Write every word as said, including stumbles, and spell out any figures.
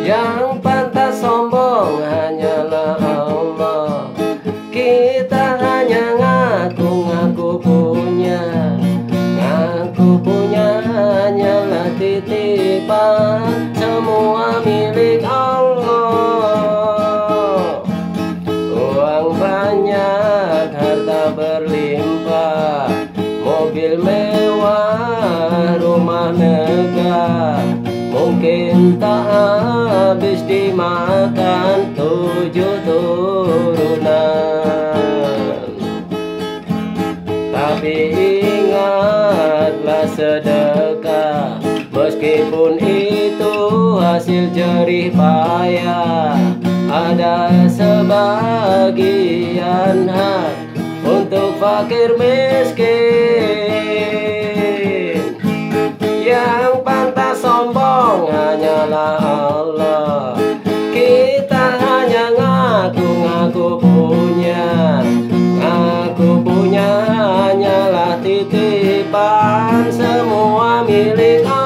Yang pantas sombong hanyalah Allah. Kita hanya ngaku-ngaku punya, ngaku punya hanyalah titipan, semua milik Allah. Uang banyak, harta berlimpah, mobil mewah, rumah megah, mungkin tak habis dimakan tujuh turunan. Tapi ingatlah sedekah, meskipun itu hasil jerih payah, ada sebagian hak untuk fakir miskin. Yang pantas sombong hanyalah Allah. Kita hanya ngaku-ngaku punya, ngaku punya hanyalah titipan, semua milik Allah.